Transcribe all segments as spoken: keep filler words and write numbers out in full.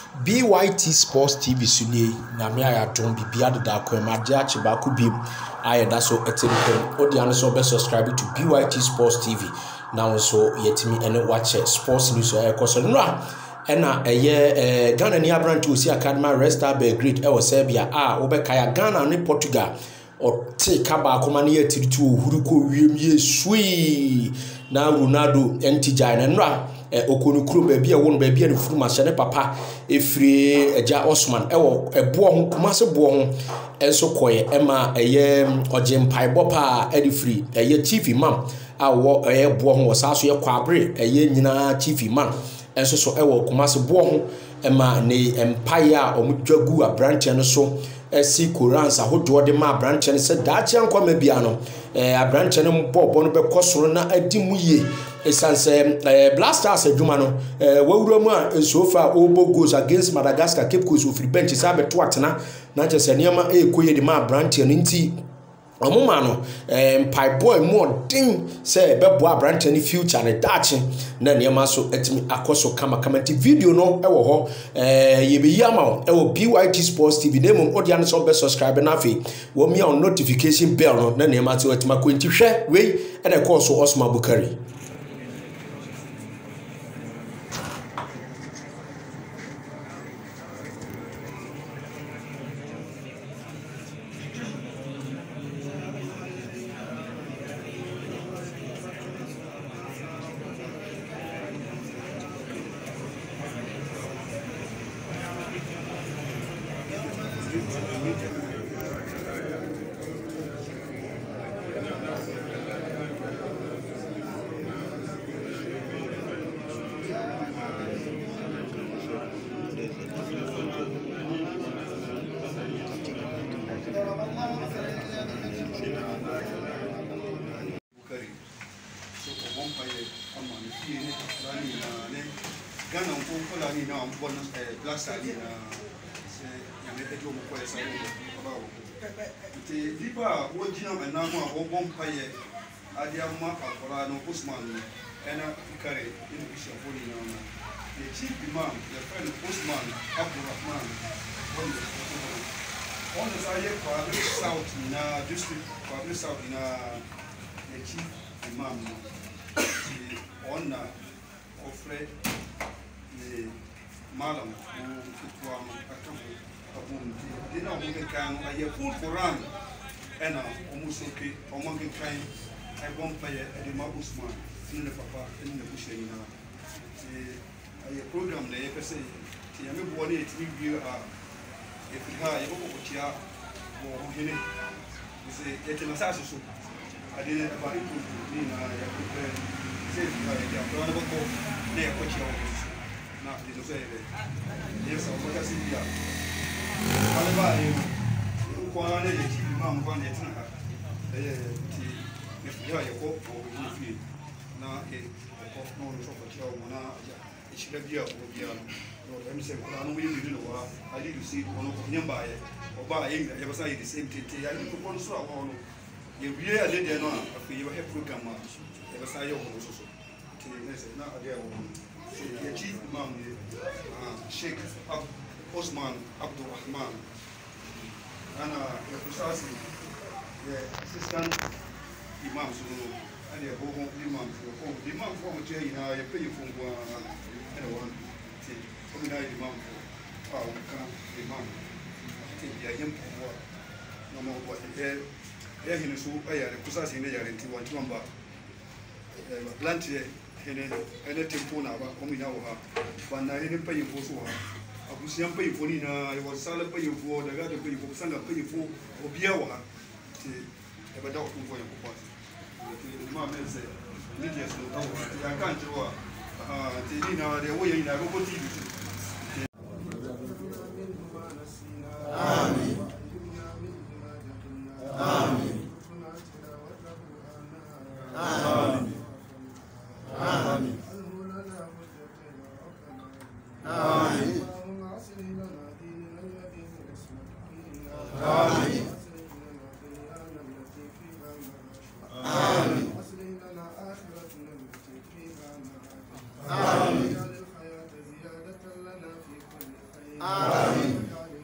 B Y T Sports T V suni na me aya don bibia de da kwa ma je ache ba ku biem aye da so etempen odi an so be subscribe to B Y T Sports T V now so yetimi ene watch sports news aye koso no ena eye eh Ghana ni Abrante Osi Academy Resta be great e wo Serbia a wo be kaya Ghana ni Portugal o te ka ba akoma na yetiritu ohuru ko wiem ye sui na Ronaldo entijai na nra eh okonu kuro ba bia won ba bia ne furu ma ne papa efiri eja Osman e wo ebo ho kuma se bo ho enso koye ema eye ojempai bopa edifiri eye chief imam a wo eye bo ho saso ye kwabre eye nyina chief imam enso so e wo kuma se bo ho ema ne empire a omudwagu abranche no so esi Quran sa hodo de ma abranche ne se daachi ankwa ma bia no eh abranche ne mbobo no be kosoro na adimu ye esanse eh Blasters adwuma no eh wawura mu a so far obo goals against Madagascar Cape Coast ofri bench sa beto atena na chese niam e koye de ma abranche no nti omuma no eh pai boy more ding say bebo abranche ne future ne daachi na niam so etimi akoso kama kama ti video no e wo ho eh ye be yama e wo B Y T Sports T V name odi an so be subscribe na fe wo mi on notification bell no na niam so etima ko nti hwe we e na call so Osman Bukari. Ghana on kola ni na on bon Blasters ni na se ya me ejo mo ko esa wo ba wo te dipa wo jina na mo a wo bon paye adia ma akora no Osman ena Bukari in bishop foni na na the chief imam the friend Osman Abdurrahman on the side for the south na district for the south na the chief imam on na ofre malam kuwa akabu abun dina mo kan aye full Quran ena omusoke omonge kan ay bon paye e ma Usman ne papa ne busheni na aye program na ye pese ti ya me bo ne ti bi a e fi ha ye ko ko tia bo hene se ye te na sa so ade ba ni ni na ya ko se fi ha ya ko na ko ne ko tia na de so ebe yes o ko si bia ale ba e ko na ne ti ma mo ne ti na eh ti ne fi ya ko o ni fi na e ko no so ko tia o na e shi bia o bia no no me se ko na no wi mi no wa ali du si ko no ko nyamba ye o ba ye ya ba sa ye the same thing ya ni ko no so a wo no ye wie ya de de no a fi ye ba he program ma ye ba sa ye o so so ti ne se na ade o the chief imam uh, Sheikh Ab Osman Abdurrahman and uh, the assistant imam so and the Buoho imam so the imam from chair in a pay from anyone see from the imam for our imam take the him for no more what there there he so aya the kusasi ne yarenti one number plant ene ene tempo na ba komi na wo ha bana ene payin fo so ha abusian payin fo ni na e wo sala payin fo daga da payin fo sanga payin fo obia wo ha ti e ba da ko fo yan ko ti ma men se ni je so ta wo ya kan ti wo ah ti ni na de wo yin na ko ti bi amen amen زيادة آمين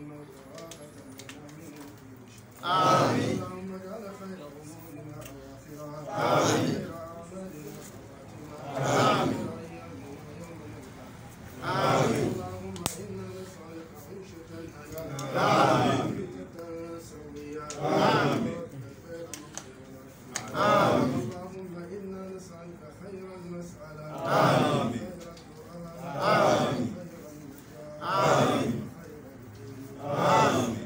آمين اللهم اجعل خير أمورنا أواخرها آمين آمين آمين اللهم إنا نسألك عيشة حلالا آمين وميتة سويا آمين آمين اللهم إنا نسألك خير المسألة آمين خير الدعاء آمين خير النجاة آمين خير الدين آمين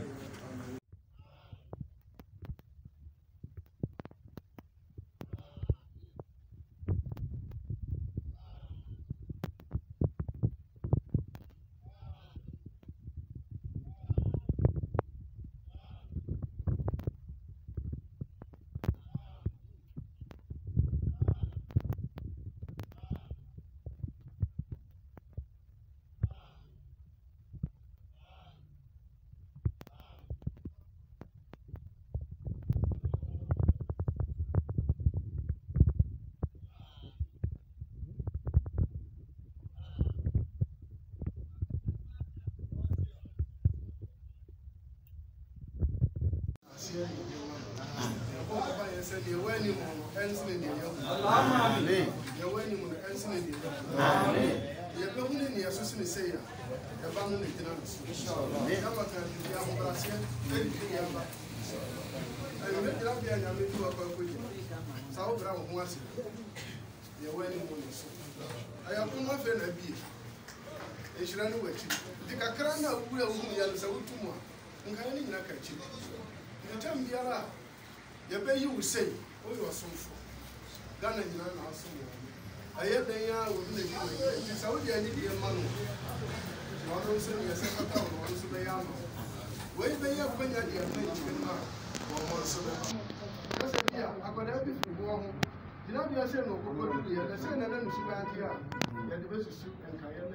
Yebe you say, oh, you are so full. Ghana, you know, I have been here with the Jew. Saudi, I need your money. One of them is a town, one is a young. Wait, they have been at the American man. Or one so that. Just a year, I could have been from did not be a son of Bukari, and the son and then she went here. And the best soup and Kayana.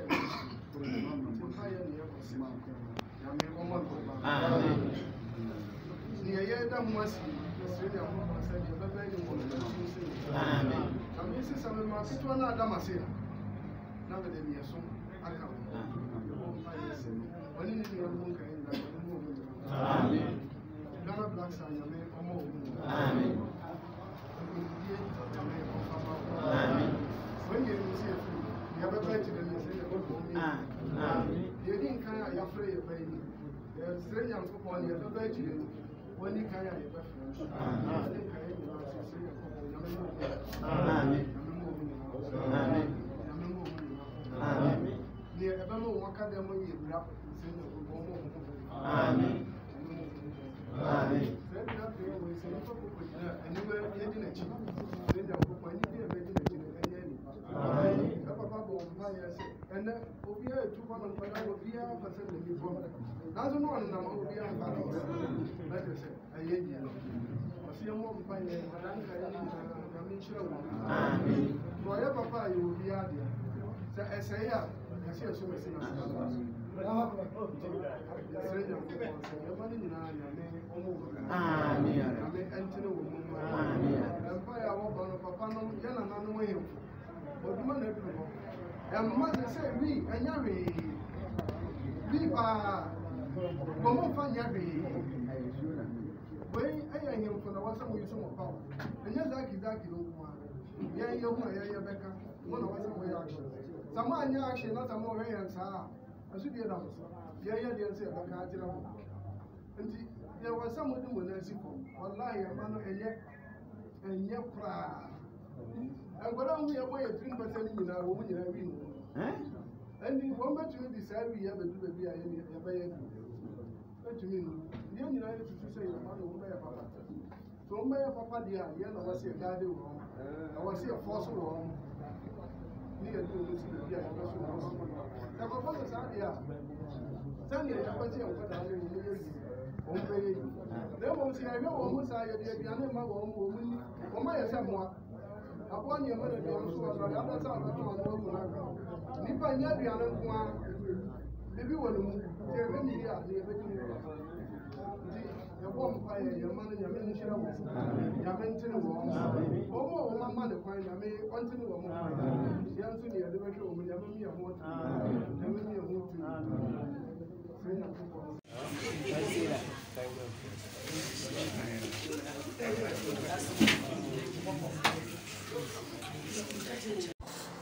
Near Yadam was Australia, I mean, some of my sister and Damasia. Now that they are so I come. When you need your book, Ghana blacks are your main or more. When you see a food, you have a pledge and you say, oh, you didn't kind of afraid of baby. There's strange and football, you have a pledge. When you carry a reference, I think I am near a bamboo, one kind of money, you wrap Amen. Amen. And then we are two one of we are percent of the problem. That's one number we are like I said, I hate you. I see a more fine than I mean, sure. Whatever papa you will be out there. So I say, I see a super sinner. And mother said, we and Yari, we are Bomofan Yari. When I am him for the one some some of power. And yes, I can yeah, you know, yeah, Becca, one of us away action. Someone actually not a more hands are. I should be a dance. Yeah, yeah, they say, I can't tell. And there was someone who was a simple. Wallahi, a man and yet, and yet, and what I'm away at three percent in our woman in Irene. And in one much to decide we have a do the beer in the bay. What do you mean? The United to say, your mother will buy a papa. So, my papa, dear, yellow was a guardian wrong. I was here force wrong. Near to the beer, I was wrong. The papa is out here. Sunday, I was here for the obey. There was here, no one was I at the piano, my own woman, or my someone. Upon your mother, the other side of the world. Nipa Yabiana, maybe one, there are many here, the warm fire, your money, your minister, your mental warm. Oh, my mother, I may want to know more. The answer is the direction of Yammy and what.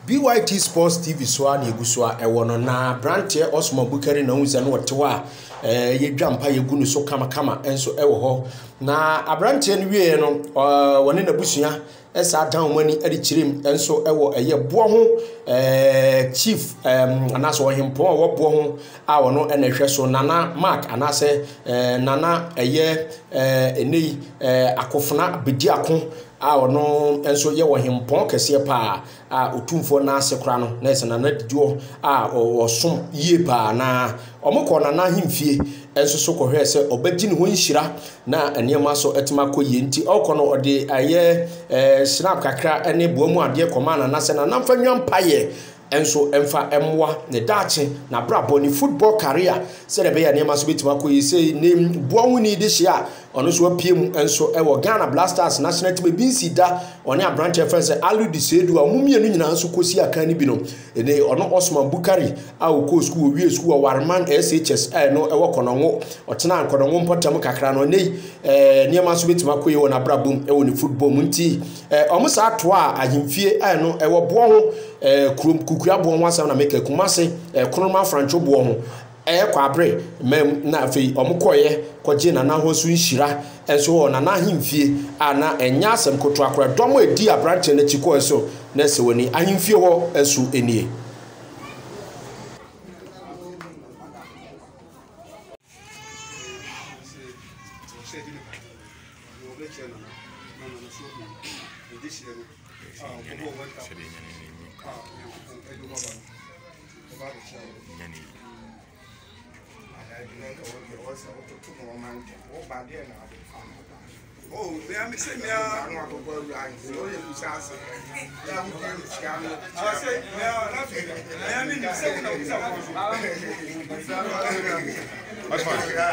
B Y T Sports T V so na egu so a ewo no na branche Osman Bukari na unze no wote a eh yedwampa yegu no so kama kama enso ewo ho na abranche no wie no woni na busua esa dan mani ade kirim enso ewo eye Buoho eh chief um anaso hempo wo Buoho a wono ena hwe so Nana Mark anase eh Nana eye eh enei eh akofuna bedi akon a ono enso ye wo hempon kese pa a otumfo na ase kra no na ese na na didio a osom yie pa na omukọ na na himfie enso so ko hwe se obagi ne ho nhira na eniema so etima koye nti okọ no ode aye eh snap kakra ene boamu ade koma na na se na namfa nwampaye enso emfa emwa ne dache na brabo ni football career se be ya eniema so betima koye se ne Buoho ni de hia ono so apiem enso ewo Ghana Blasters national team bi nsida oni abranche fense alu di sedu a mumienu nyina so kosi aka ni bi no ene ono Osman Bukari a wo school wie school Warman S H S eh no ewo kononwo otena kononwo mpotam kakra no nei eh niema so betima koye wona brabom ewo ni football munti eh omo sa to a ahimfie eh no ewo Buoho eh krum kukua Buoho asam na make kumase eh konoma francho Buoho eh kwabre mem na afei omukoye koje na na ho so nhira enso ho na na ahimfie ana enya asem koto akora domo edi abranche na chiko eso na se woni ahimfie ho eso enie Oh, they are missing me. I'm not going to go around. So you say, I say, I am in the second of That's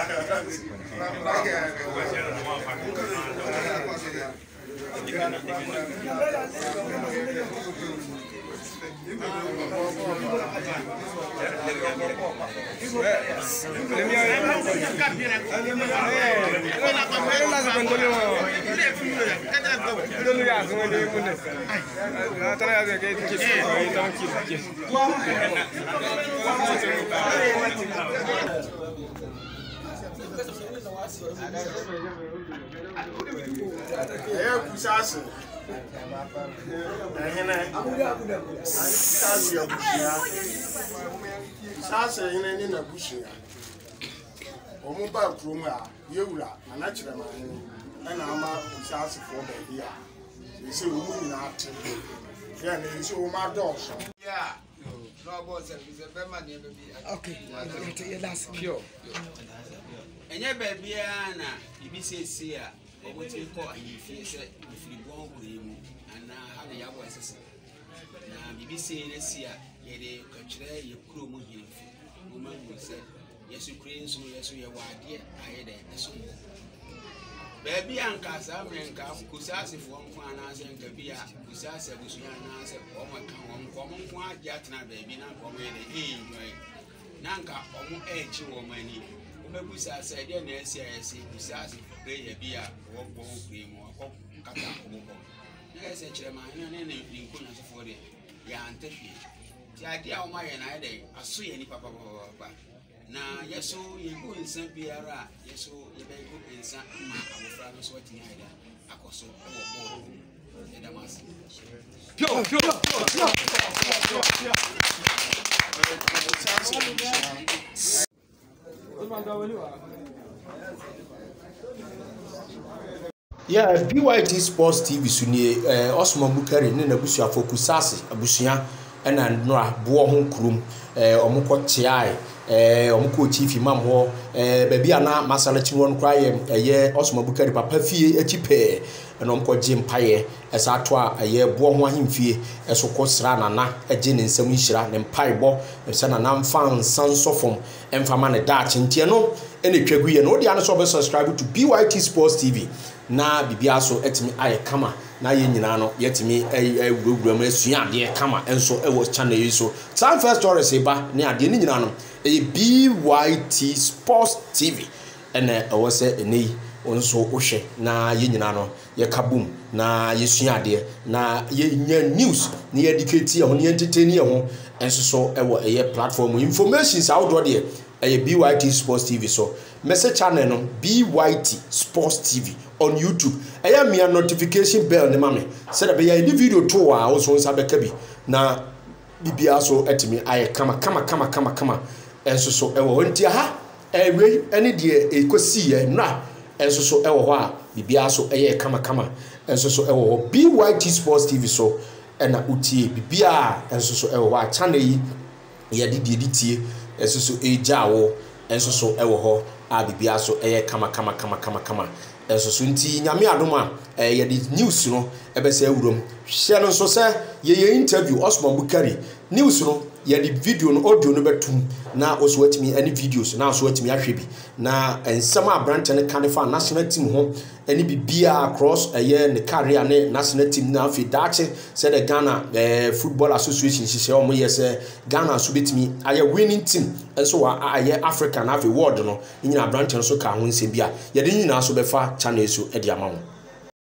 Sasa ina ni na bushia omo ba krom a yewura na na kire ma ni na ama sasa for baby a you say omo ni na ate ya na you say o ma dog yeah no boss is a bema ni baby okay that's pure enye baby na bibi sesi a omo ti ko ahifie se ifiri Buoho mu ana ha na ya boy sese na bibi se na si a ye de kachire ye kuro mu hinfu mo ma mu se yesu kure nso yesu ye wade aye de eso baby anka sa menka kusasefo nko ana se nka bia kusase busu ana se o mo kan o nko mo nko aja tena baby na nko mo ye de enjoy na nka o mo echi wo mani o mebusa se de na esi ayesi kusase be ye bia wo bo kure mu akọ kata ko bo na ese kire ma na ne ne nko na so for de ya antehwe ti ade a o ma ye na ye de aso ye ni papa papa na yeso yegu nsan biara yeso yebe yegu nsan ma abofra no so watini haida akoso wo bo e da mas pio pio yeah B Y T Sports T V sunie eh Osman Bukari ne na busua fokusase abusua ena nora Buoho krum eh omukọ chiai eh omukọ chief Imam ho eh baby ana masala chi won kwaye eye Osman Bukari papa fie echipe ena omukọ jimpaye esa to a eye Buoho ahimfie eso ko sra nana eje ne nsam nhira ne mpaibọ esa nana mfan sansofom emfama ne da chintie no ene twaguye no dia no so be subscribe to B Y T Sports T V na bibia so etimi aye kama na ye nyina no yetimi eh wurugura ma asua ade kama enso e wo channel yi so some first stories eba ne ade ni nyina no e B Y T Sports T V ene e wo se ene onso ohwe na ye nyina no ye kabum na ye suade na ye nya news na ye educate ye ho na ye entertain ye ho enso so ewo eye platform information sa outdoor de eye B Y T Sports T V so message channel no B Y T Sports T V on YouTube eye me notification bell ne mame say da be ya di video to a also nsa be ka bi na bibia so etimi aye kama kama kama kama kama enso so ewo ntia ha ewe ene de ekosi ye na enso so ewo ho a bibia so eye kama kama enso so ewo ho B Y T Sports T V so ena utie bibia enso so ewo ho a channel yi ye de de tie enso so eja wo enso so ewo ho a bibia so eye kama kama kama kama kama enso so nti nyame adom a ye de news no ebese awurom hye no so se ye ye interview Osman Bukari news no ye de video no audio no betum na oso watimi any videos na oso watimi ahwe bi na ensem abrante ne kan fa national team ho any bibia across eye ne career ne national team na afi dache say the Ghana eh, football association hye o mo ye say Ghana so betimi aye winning team enso wa aye Africa na afi world no nyina abrante no so ka ho nsem bia ye de nyina so befa channel so e de ama mo